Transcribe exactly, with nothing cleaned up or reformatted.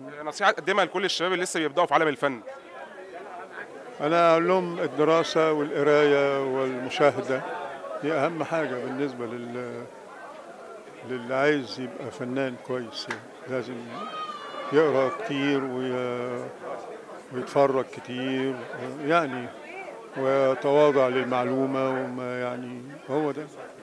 نصيحه تقدمها لكل الشباب اللي لسه بيبداوا في عالم الفن؟ أنا أقول لهم الدراسة والقراية والمشاهدة دي أهم حاجة بالنسبة لل للي عايز يبقى فنان كويس، يعني لازم يقرأ كتير وي... ويتفرج كتير يعني، ويتواضع للمعلومة، وما يعني هو ده.